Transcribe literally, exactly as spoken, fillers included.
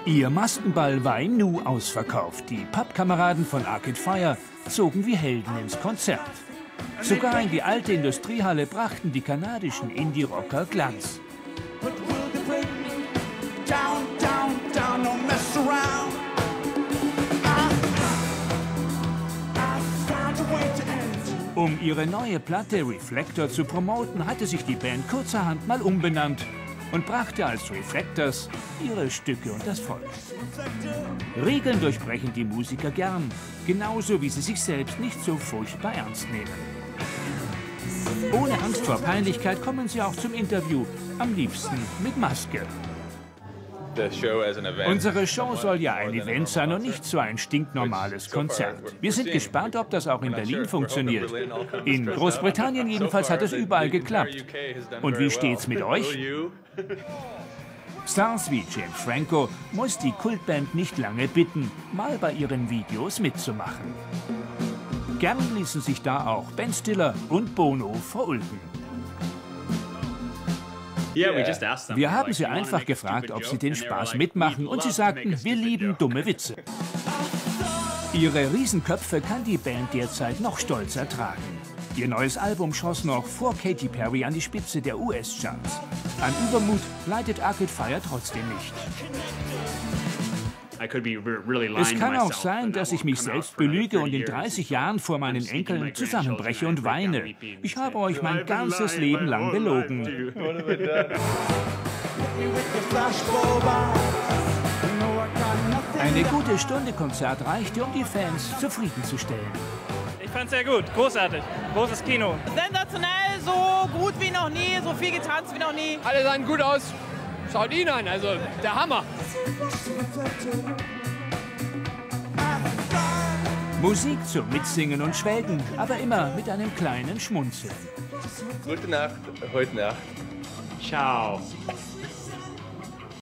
Ihr Maskenball war im Nu ausverkauft. Die Pappkameraden von Arcade Fire zogen wie Helden ins Konzert. Sogar in die alte Industriehalle brachten die kanadischen Indie-Rocker Glanz. Um ihre neue Platte Reflector zu promoten, hatte sich die Band kurzerhand mal umbenannt und brachte als Reflectors ihre Stücke unters Volk. Regeln durchbrechen die Musiker gern, genauso wie sie sich selbst nicht so furchtbar ernst nehmen. Ohne Angst vor Peinlichkeit kommen sie auch zum Interview, am liebsten mit Maske. Unsere Show soll ja ein Event sein und nicht so ein stinknormales Konzert. Wir sind gespannt, ob das auch in Berlin funktioniert. In Großbritannien jedenfalls hat es überall geklappt. Und wie steht's mit euch? Stars wie James Franco muss die Kultband nicht lange bitten, mal bei ihren Videos mitzumachen. Gern ließen sich da auch Ben Stiller und Bono verulken. Wir haben sie einfach gefragt, ob sie den Spaß mitmachen, und sie sagten, wir lieben dumme Witze. Ihre Riesenköpfe kann die Band derzeit noch stolzer tragen. Ihr neues Album schoss noch vor Katy Perry an die Spitze der U S-Charts. An Übermut leidet Arcade Fire trotzdem nicht. Es kann auch sein, dass ich mich selbst belüge und in dreißig Jahren vor meinen Enkeln zusammenbreche und weine. Ich habe euch mein ganzes Leben lang belogen. Eine gute Stunde Konzert reichte, um die Fans zufriedenzustellen. Ich fand's sehr gut, großartig, großes Kino. Sensationell, so gut wie noch nie, so viel getanzt wie noch nie. Alle sahen gut aus. Schaut ihn an, also der Hammer. Musik zum Mitsingen und Schwelgen, aber immer mit einem kleinen Schmunzeln. Gute Nacht, heute Nacht. Ciao.